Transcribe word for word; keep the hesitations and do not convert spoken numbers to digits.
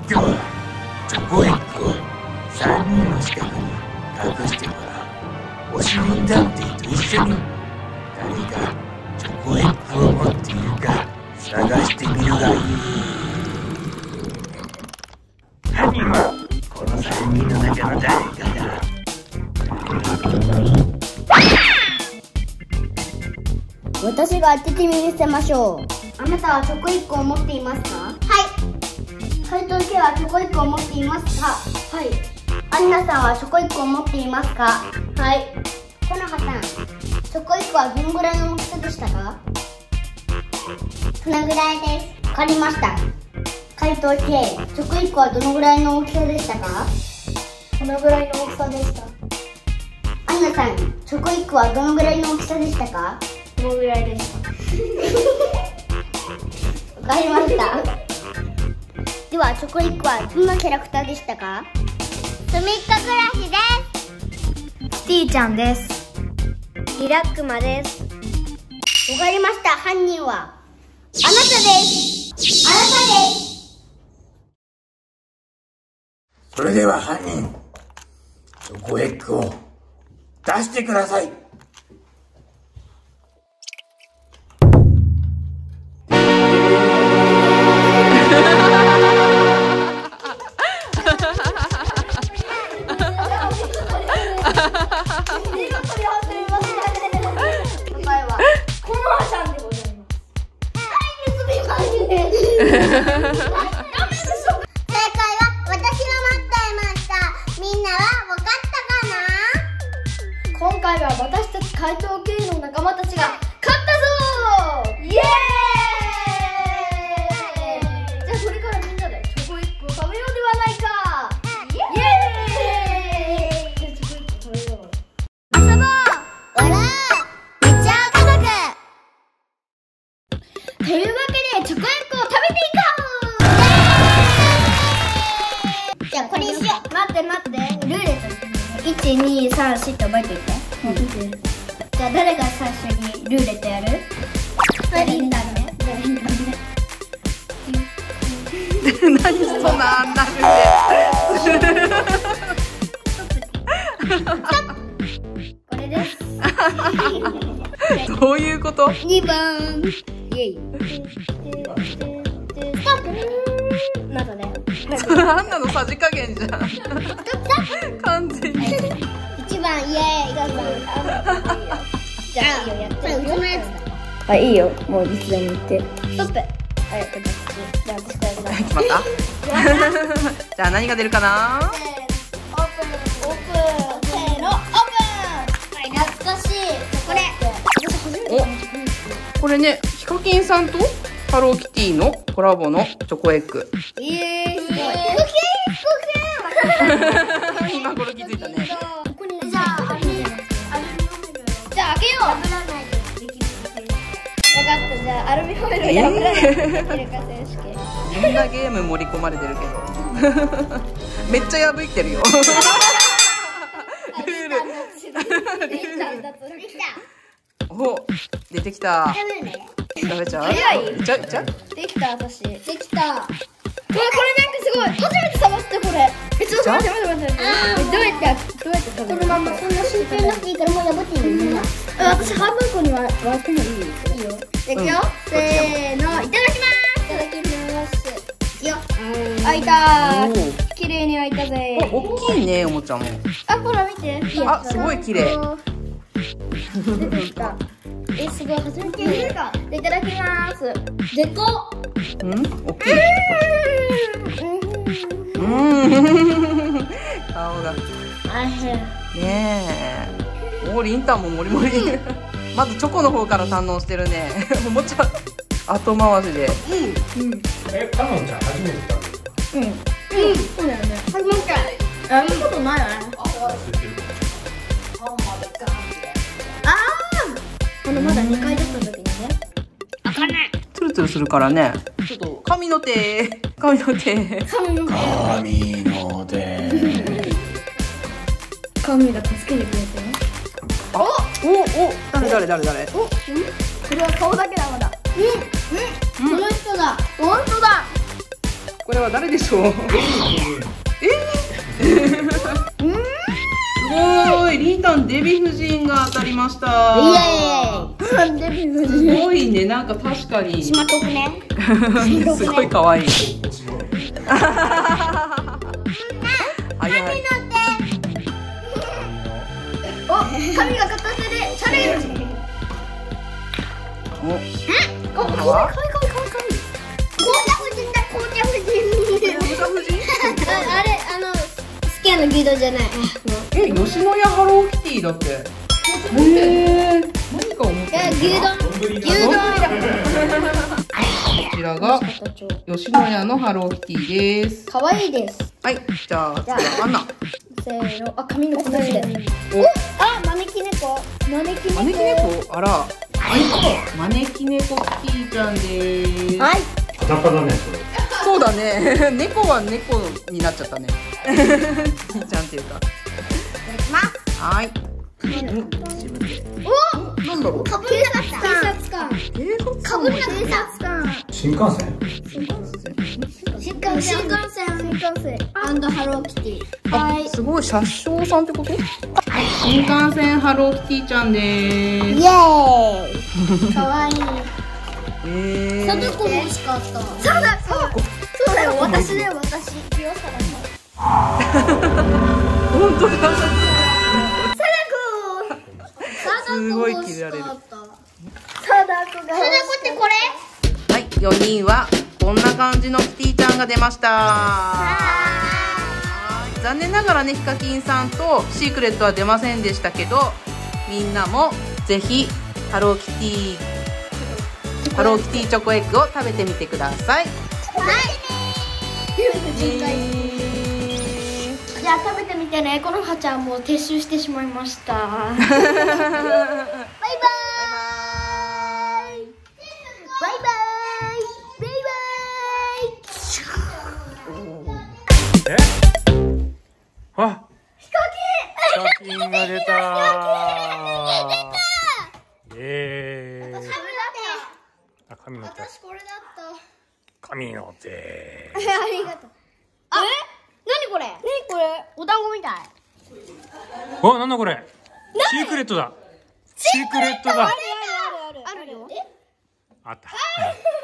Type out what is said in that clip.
ではチョコエッグをさんにんの近くに隠してもらう。おしりたんていと一緒に誰がチョコエッグを持っているか探してみるがいい。犯人はこのさんにんの中の誰かだ。 私が当ててみせましょう。あなたはチョコいっこを持っていますか？はい。斉藤家はチョコいっこを持っていますか？はい。アンナさんはチョコいっこを持っていますか？はい。コノハさん、チョコいっこはどのぐらいの大きさでしたか？このぐらいです。わかりました。斉藤家、チョコいっこはどのぐらいの大きさでしたか？このぐらいの大きさでした。アンナさん、チョコいっこはどのぐらいの大きさでしたか？このぐらいでした。わかりました。ではチョコいっこはどんなキャラクターでしたか？すみっこぐらしです。スティーちゃんです。リラックマです。わかりました。犯人はあなたです。あなたです。 それでは犯人、チョコエッグを出してください。 正解は私が待っていました。みんなは分かったかな？今回は私たち怪盗系の仲間たちが勝ったぞー！イエーイ！じゃあこれからみんなでチョコいっこを食べようではないか。イエーイ！じゃあチョコいっこ食べよう。遊ぼう！笑う！めっちゃ家族！というわけでチョコいっこを食べていこう！じゃあこれにしよう。待って待って、ルーレットいち、に、さん、よんって覚えておいて。うん、じゃあ誰が最初にルーレットやる？リンダね。じゃあリンダね。 何そんなあんなふうこれです。 どういうこと？ にばん。イエイ。ストップ。なんかね。 あんなのさじ加減じゃん。完全に。 一番イエーイ。じゃあいいよ、やって。これうちのやつだ。 あ、いいよ。もういつでも言って。 ストップ。はい、これじゃあ私これだ。 決まった？じゃあ何が出るかな？ オープン、オープン、せーの、オープン。懐かしい。これ。 お、これね、ヒカキンさんとハローキティのコラボのチョコエッグ。 イエーイ。すごい。 今頃気づいたね。 ここにじゃあアルミじゃあ開けよう。破らないとできる。分かった。じゃあアルミホイル破らないとできるか選手権。 みんなゲーム盛り込まれてるけど。めっちゃ破いてるよ。ルール。お、出てきた。食べちゃう？ 早い。 いっちゃういっちゃう？ できた私。できた。うわこれなんかすごい。初めて触ったこれ。えちょっと待って待って待って。どうやってどうやって食べる？このままそんな真剣なくていいからもう破っていいの？私半分こに割ってもいい？いいよ。いくよ。せーの。いただきます。いただきます。よ。開いたー。綺麗に開いたぜ。 大きいねおもちゃも。 あほら見て。 あすごい綺麗。 出てきた。えすごい初めて見た。いただきます。でこっ。 うん？大きい。うん。顔が。ねえ。おりんたんももりもり。まずチョコの方から堪能してるね。おもちゃ後回しで。 うん。え、かのんちゃん初めて食べる？ うん。うん。そうだよね。初めて。やることないよね。ああ。このまだにかいだった時にね。あかんね。 ツルツルするからね。ちょっと髪の手、髪の手。 髪の手。 髪の手。 髪が助けてくれてね。 お、お、お、誰誰誰誰。 お、うん？これは顔だけだまだ。うん、うん、この人だ。本当だ。 これは誰でしょう。えすごい、リータンデヴィ夫人が当たりました。 イエーイ。デヴィ夫人。 すごいね、なんか確かに。 しまっとくね。 すごい可愛い。はいはい。 お、髪が片手でチャレンジ。 お、 お、かわいいかわいいかわいいかわいい。紅茶夫人だ、紅茶夫人。 紅茶夫人？ あれ、あの、スキャンの牛丼じゃない。 え、吉野家ハローキティだって。へえ。何か思ってる。 牛丼。牛丼。 こちらが吉野家のハローキティです。 可愛いです。 はい、じゃあ、次はアンナ。 せーの、あ、髪の形で。 お、 あ、招き猫。招き猫。 招き猫、あら。はい、招き猫キティちゃんです。 はい。 裸だね、それ。 そうだね。猫は猫になっちゃったね。キティちゃんっていうか。はい。 お、 なんだろう。 かぶりなかった。警察官。かぶりなかった。警察官。 新幹線。 新幹線。新幹線。新幹線。アンドハローキティ。はい。 すごい、車掌さんってこと？新幹線ハローキティちゃんでーす。 イエーイ。かわいい。 えー。 貞子も欲しかった。そうだ、そうだよ、私だよ、私。清貞子。 本当だ。 すごい切れられる。 貞子ってこれ？ はい、よにんはこんな感じのキティちゃんが出ました。はい残念ながらね、ヒカキンさんとシークレットは出ませんでしたけど、みんなもぜひハローキティハローキティチョコエッグを食べてみてください。 はいじゃあ食べてみてね。このはちゃんもう撤収してしまいましたバイバーイバイバーイえ？あ、ヒカキンが出たー。ええ。あ、髪の毛。 私これだった髪の毛。 ありがとう。あ、え？何これ？何これ？お団子みたい。 お、なんだこれ？シークレットだ。シークレットだ。 あるあるあるあるよ。 あった。